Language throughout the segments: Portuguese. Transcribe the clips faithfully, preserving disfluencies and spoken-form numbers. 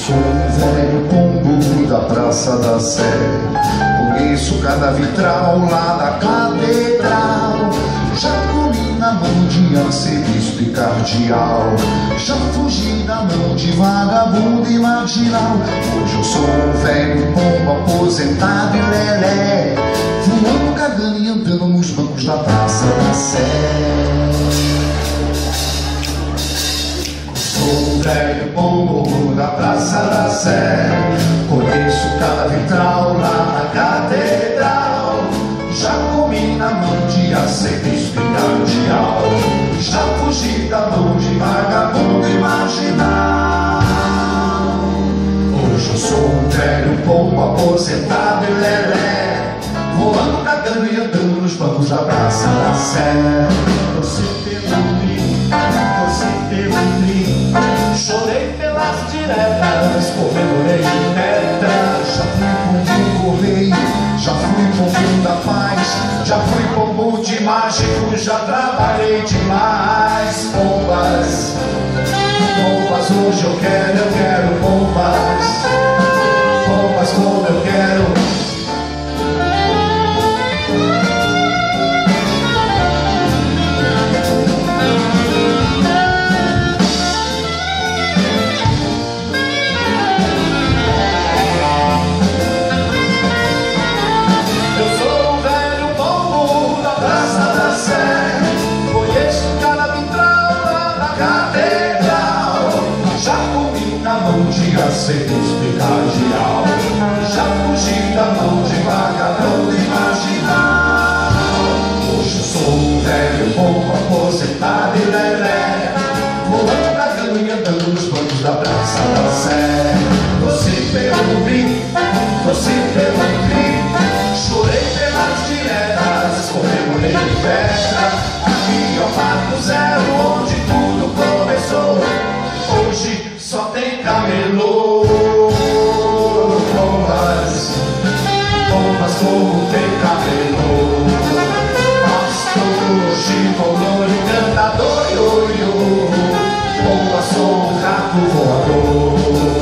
sou um velho pombo da Praça da Sé. Conheço cada vitral lá da catedral. Já comi na mão de arcebispo e cardeal. Já fugi da mão de vagabundo e marginal. Hoje eu sou um velho pombo aposentado e lelé, voando, cagando e andando nos bancos da Praça da Sé. Sou um velho pombo da Praça da Sé. Conheço cada vitral lá na catedral. Já comi na mão de arcebispo e cardeal. Já fugi da mão de vagabundo e marginal. Hoje eu sou um velho pombo aposentado e lelé, voando, cagando e andando nos bancos da Praça da Sé. Você perguntou, você perguntou, chorei pelas diretas, comemorei de tetra. Já fui pombo correio, já fui pombo da paz, já fui pombo de mágico, já trabalhei demais. Pombas, pombas, hoje eu quero, eu quero pombas. Pombas como eu quero. Arcebispo e cardeal. Já fugi da mão de vagabundo e marginal. Hoje eu sou um velho pombo aposentado e lelé, voando, cagando e andando nos bancos da Praça da Sé. Você pelo brim, você pelo brim, chorei pelas diretas, comemorei de pedra. Aqui ao Marco Zero, onde tudo começou, hoje só tem camelô. Pombas, pombas como tem camelô. Pastor, gigolô e cantador, ioiô. Pombas, sou um rato voador.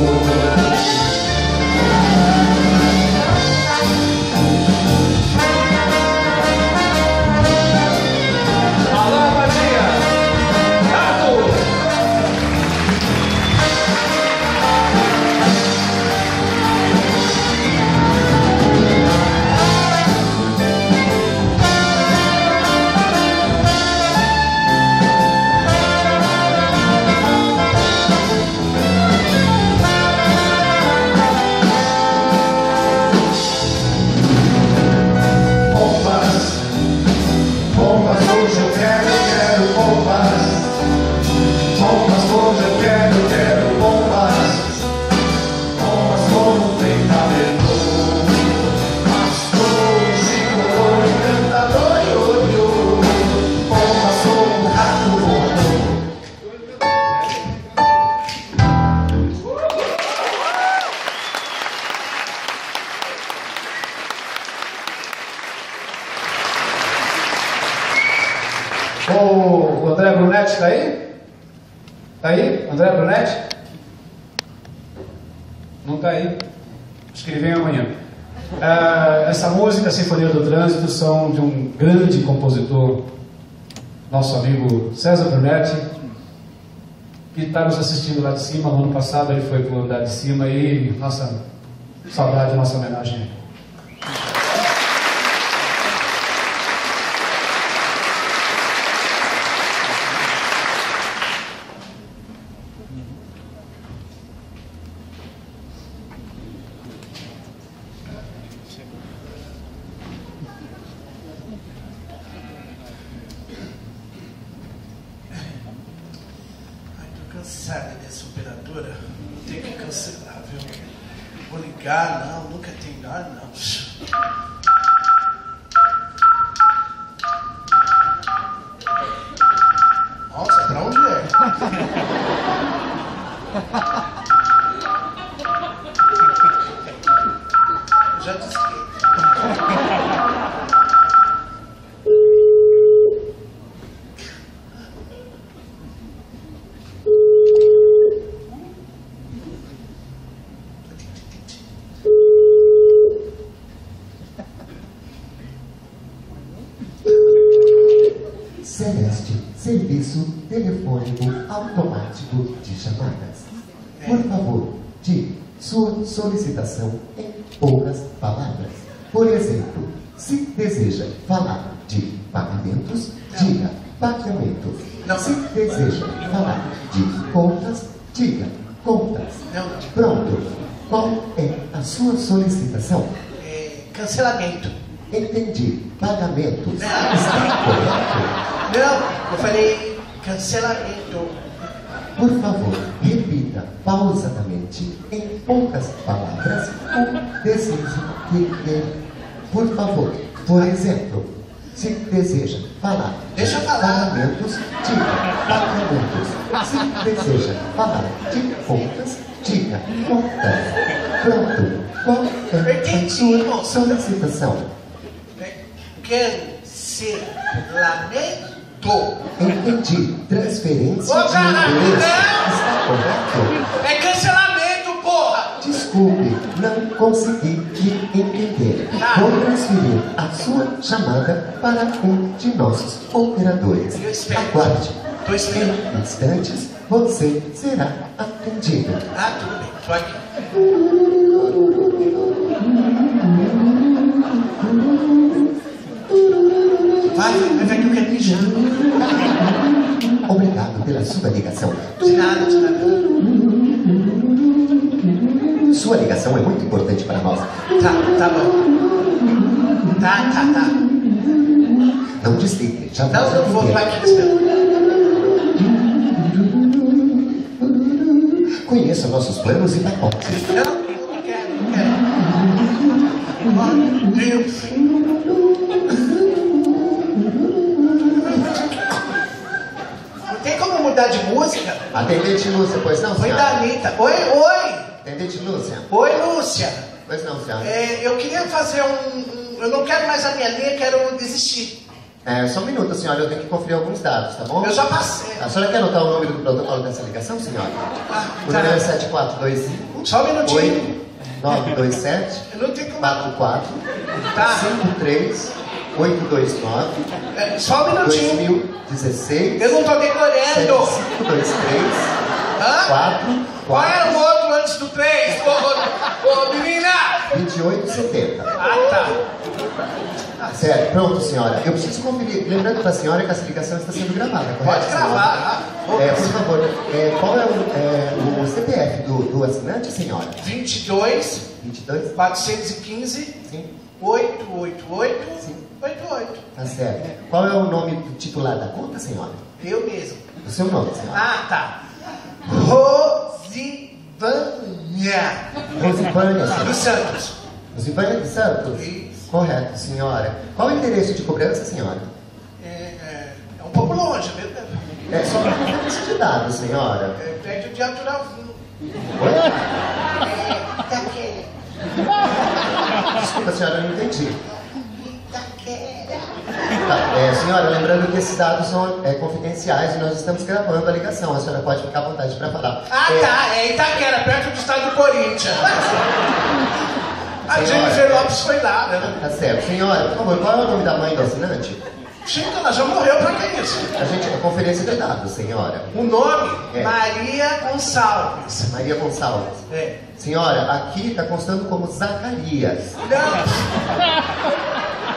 O André Brunetti está aí? Está aí? André Brunetti? Não está aí? Acho que ele vem amanhã. Uh, essa música, Sinfonia do Trânsito, são de um grande compositor, nosso amigo César Brunetti, que está nos assistindo lá de cima. No ano passado ele foi para o andar de cima e nossa saudade, nossa homenagem a ele. Cansada dessa operadora, vou ter que cancelar, viu? Vou ligar, não, nunca tem nada, não. Nossa, pra onde é? Já desliguei. serviço telefônico automático de chamadas. Por favor, diga sua solicitação em poucas palavras. Por exemplo, se deseja falar de pagamentos, diga pagamento. Não. Se deseja falar de contas, diga contas. Não, não. Pronto. Qual é a sua solicitação? É, cancelamento. Entendi. Pagamento. Não. Está correto? Não, eu falei cancelamento. Por favor, repita pausadamente, em poucas palavras, o desejo que tem. Por favor, por exemplo, se deseja falar Deixa eu de falar. pagamentos, diga pagamentos. Se deseja falar de contas, diga contas. Pronto. Qual Eu é a entendi, sua moça. solicitação? Cancelamento. Entendi. Transferência Ô, de caralho, endereço. não! Está correto? É cancelamento, porra! Desculpe, não consegui te entender. Ah. Vou transferir a sua chamada para um de nossos operadores. Eu espero. Aguarde. Tô esperando. Em instantes, você será atendido. Ah, tudo bem, tô aqui. Vai, vai, vai que eu quero mijar. Obrigado pela sua ligação. De nada, de nada. Sua ligação é muito importante para nós. Tá, tá bom. Tá, tá, tá. Não desligue, já Não, vamos não vou, atender. vai aqui esperando. Conheça nossos planos e pacotes. Não, eu não quero, não quero. Oh, meu Deus. Não tem como mudar de música? Atendente Lúcia, pois não, Oi, senhora? Danita. Oi, oi. Atendente Lúcia, Oi, Lúcia. pois não, senhora? É, eu queria fazer um, um... Eu não quero mais a minha linha, quero desistir. É, só um minuto, senhora, eu tenho que conferir alguns dados, tá bom? Eu já passei. A senhora quer anotar o número do protocolo dessa ligação, senhora? Ah, O tá. número é sete quatro dois cinco, Só um minutinho. oito nove dois sete, Eu não tenho como... quatro quatro, Tá. cinco três, oito dois nove, É, só um dois minutinho. mil e dezesseis, Eu não tô sete decorando. cinco dois três, Hã? quatro Qual era o quatro, outro antes do três? Ô, ô, ô, menina! vinte e oito setenta. Ah, tá. Certo, pronto, senhora. Eu preciso conferir. Lembrando para a senhora que essa ligação está sendo gravada, correto? Pode senhora? gravar. Ah, É, por favor, é, qual é o, é, o C P F do, do assinante, senhora? vinte e dois, vinte e dois? quatrocentos e quinze, Sim, oito oito oito, Sim. oito oito. tá certo. Qual é o nome do titular da conta, senhora? Eu mesmo. O seu nome, senhora? Ah, tá. Rosivânia Rosivânia, senhora. dos Santos. Rosivânia dos Santos? Isso. Correto, senhora. Qual é o endereço de cobrança, senhora? É, é, é um pouco longe, é verdade. É só para conferência de dados, senhora. É prédio de Arturalvinho. Oi? Itaquera. Desculpa, senhora, eu não entendi. Itaquera. Tá, é, senhora, lembrando que esses dados são é, confidenciais e nós estamos gravando a ligação. A senhora pode ficar à vontade para falar. Ah, É, tá. É Itaquera, perto do estado do Corinthians. A Senhora. Jennifer Lopes foi lá, né? Tá certo. Senhora, por favor, qual é o nome da mãe do assinante? Chico, ela já morreu, pra que isso? A gente é conferência de dados, senhora. O nome? É. Maria Gonçalves. Maria Gonçalves. É. Senhora, aqui está constando como Zacarias. Não.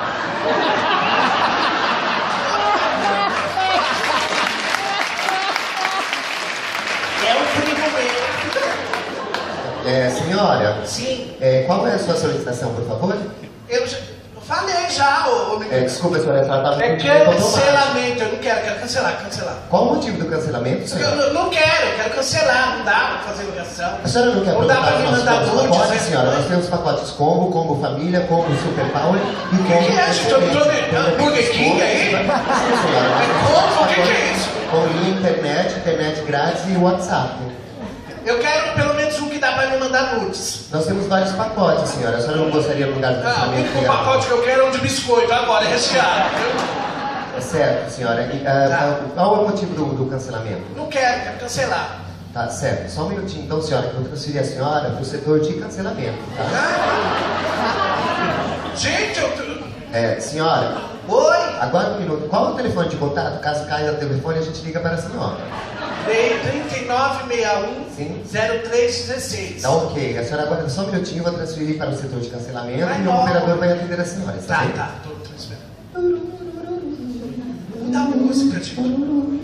É um primo meu. É, senhora, Sim. é, qual é a sua solicitação, por favor? Eu já eu falei já, ô, ô É, desculpa, senhora, ela estava É com direito automático. cancelamento, eu não quero, quero cancelar, cancelar. Qual o motivo do cancelamento, Eu senhora? não, não quero, eu quero cancelar, não dá pra fazer ligação. A senhora não quer Não dá pra perguntar me os nossos mandar novos nudes, pacotes, né? senhora? Nós temos pacotes combo, combo família, combo super power e combo... que é, gente? Eu não tô vendo. Burger King aí? Sim, senhora. É combo? O que que é isso? Com linha internet, internet grátis e WhatsApp. Eu quero pelo menos um que dá pra me mandar nudes. Nós temos vários pacotes, senhora. A senhora não gostaria de lugar do Ah, o cancelamento? único pacote que eu quero é um de biscoito, agora, é recheado. Eu É certo, senhora. E, ah, Tá. qual é o motivo do, do cancelamento? não quero, quero cancelar. Tá certo. Só um minutinho, então, senhora, que eu vou transferir a senhora para o setor de cancelamento, tá? Ah, gente, eu... tô- É, senhora, Oi? Aguarda um minuto. Qual é o telefone de contato? Caso caia o telefone, a gente liga para a senhora. trinta e nove sessenta e um, Sim. zero três dezesseis. Tá ok. A senhora aguarda só um minutinho, eu vou transferir para o setor de cancelamento Vai e logo. o operador vai atender a senhora. Está Tá, bem? tá, tô, tô esperando. Muda a música, tipo.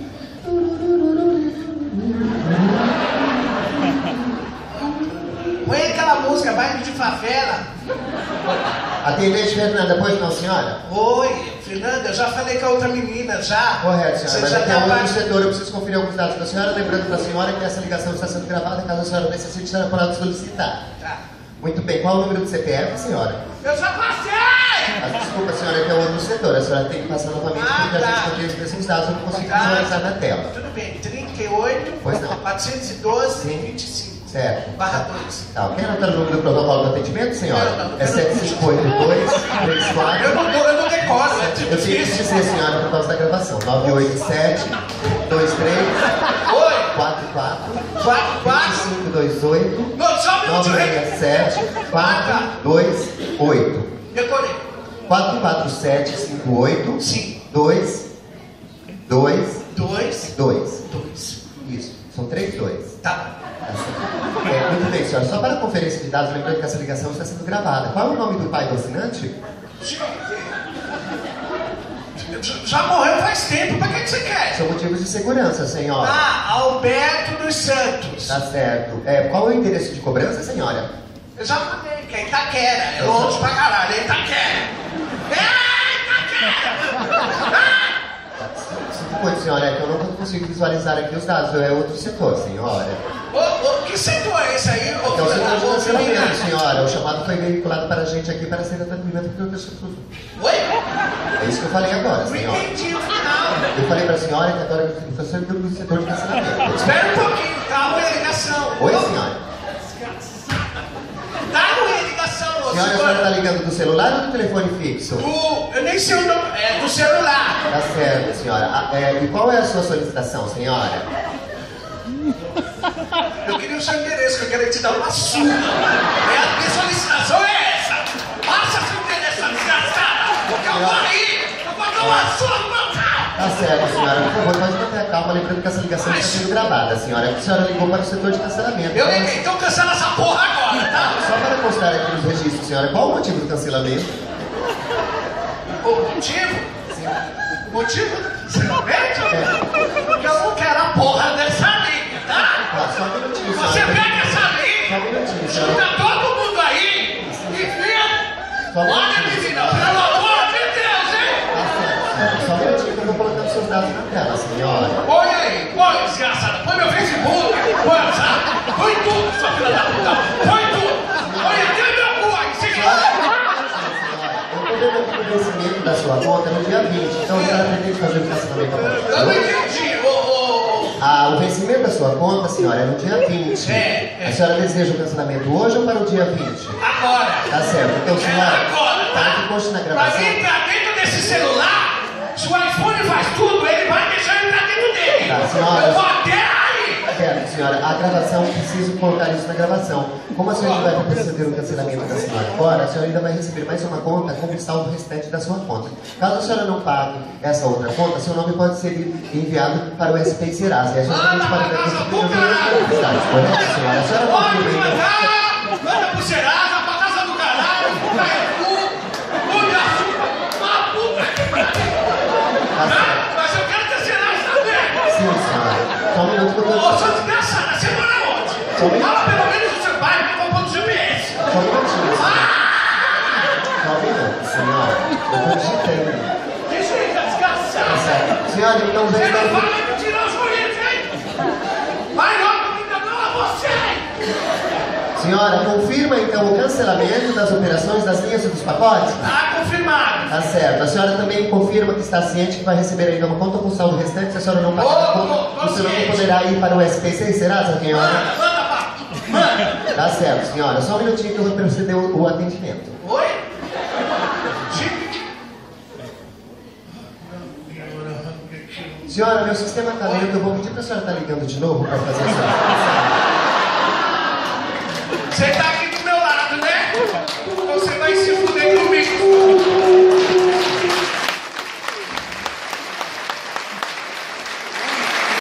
Põe aquela música, baile de favela. Atendente Fernanda, pois não, senhora? Oi, Fernanda, eu já falei com a outra menina, já. Correto, senhora. Você Mas já aqui é tá outro par- setor, eu preciso conferir alguns dados da senhora. Lembrando para a senhora que essa ligação está sendo gravada, caso a senhora necessite, será pode solicitar. Tá. Muito bem. Qual o número do C P F, senhora? Eu já passei! Ah, desculpa, senhora, que é outro setor. A senhora tem que passar novamente, Ah, porque a gente tá. não tem os mesmos dados, eu não consigo Tá. visualizar na tela. Tudo bem, trinta e oito, Pois não. quatrocentos e doze, Sim. vinte e cinco. Certo. Barra dois. Tá, quer anotar o número do protocolo do atendimento, senhora? Não, não, É não. sete cinco oito dois três quatro. Eu não, eu não decoro, é tipo Eu tenho que difícil. dizer, senhora, por causa da gravação. nove oito sete dois três Oi, quatro quatro quatro, quatro. cinco dois oito Não, só um nove minutinho. seis sete quatro dois oito. Decorei. quatro quatro sete cinco oito Sim. dois dois Dois, dois. dois. Isso, são três dois. Tá. É, muito bem, senhora. Só para a conferência de dados, lembrando que essa ligação está sendo gravada. Qual é o nome do pai do assinante? Já- Já morreu faz tempo, pra que, que você quer? São motivos de segurança, senhora. Ah, Alberto dos Santos. Tá certo. É, qual é o endereço de cobrança, senhora? Eu já falei que é Itaquera. É longe pra caralho, é Itaquera. É Itaquera! Sinto muito, senhora, é que eu não consigo visualizar aqui os dados. É outro setor, senhora. Ô, ô, que setor é esse aí, ô, É o setor de ô, cancelamento, menina? senhora. O chamado foi veiculado para a gente aqui para ser atendimento por outras pessoas. Oi? É isso que eu falei agora, Não senhora. entendi no final. Eu falei para a senhora que agora eu estou sendo do setor de cancelamento. Espera um pouquinho, tá uma ligação. Oi, senhora. Tá uma ligação, ô, Senhora, a senhora está ligando do celular ou do telefone fixo? Do, eu nem sei o nome, é do celular. Tá certo, senhora. Ah, é, e qual é a sua solicitação, senhora? Eu queria o seu endereço, que eu queria te dar uma surra. É a minha solicitação é essa. Passa seu endereço, desgraçada. Porque eu vou aí. Eu vou dar uma surra no meu carro. Tá certo, senhora. Por favor, pode manter a calma, lembrando que essa ligação está sendo gravada, senhora. A senhora ligou para o setor de cancelamento. Eu Qual- liguei, então cancela essa porra agora, tá? Só para constar aqui nos registros, senhora, qual o motivo do cancelamento? O motivo? Sim. O motivo do cancelamento? Porque eu não quero a porra dessa linha, tá? Tá, só um minutinho, Você senhora. pega essa Só um linha, minutinho, senhora. junta todo mundo aí e vira. Só um Olha, minutinho. menina, pelo amor de Deus, hein? Tá certo, senhora. Só um minutinho que eu vou colocando seus dados na tela, senhora. Põe aí, põe, desgraçada, põe meu Facebook, põe o WhatsApp, põe tudo, sua filha da puta, põe tudo, põe até meu cu aí, se Senhora, eu estou vendo aqui o vencimento da sua conta no dia vinte, então a senhora pretende fazer o cancelamento agora. Eu não entendi, ô, ô, Ah, o vencimento da sua conta, senhora, é no dia vinte. É, é. A senhora deseja o cancelamento hoje ou para o dia vinte? agora, Tá certo. Então, é senhora, agora, para tá? que conste na Pra gravação. mim, pra dentro desse celular, se o iPhone faz tudo, ele vai deixar entrar dentro dele. Tá, senhora. Eu vou até aí. Certo, senhora, a gravação, preciso colocar isso na gravação. Como a senhora vai proceder o cancelamento da senhora agora, a senhora ainda vai receber mais uma conta com o saldo restante da sua conta. Caso a senhora não pague essa outra conta, seu nome pode ser enviado para o S P I Serasa. E a senhora Manda também pra pode casa ter do caralho. correto, senhora? A senhora Pode confirma então. mandar, manda pro Serasa, pra casa do caralho, pro Carrefour, pro Açúcar, uma puta que pariu. Tá certo. Ah, mas eu quero cancelar essa merda. Sim, senhora. Só um minuto que eu Ô, tô... sua desgraçada, você mora onde? Só um minuto. Fala pelo menos o seu pai, que eu vou pôr no G P S. Só um minutinho, senhora. Só um minuto, senhora. Eu tô digitando. Desliga, Tá desgraçada. certo. Senhora, então já Você está... não fala de tirar os boletos, hein? Vai logo, me enganou a você. Senhora, confirma então o cancelamento das operações das linhas e dos pacotes? Tá confirmado. Tá certo. A senhora também confirma que está ciente que vai receber ainda uma conta com saldo restante. Se a senhora não pagar a Ô, conta, ô, tô o seu nome ciente. poderá ir para o S P C, será, senhora? Manda, manda, pá. Manda. Tá certo, senhora. Só um minutinho que eu vou proceder o, o atendimento. Oi? Chico? Senhora, meu sistema está lento. Eu vou pedir para a senhora estar ligando de novo para fazer essa... Você tá aqui do meu lado, né? Então você vai se fuder comigo.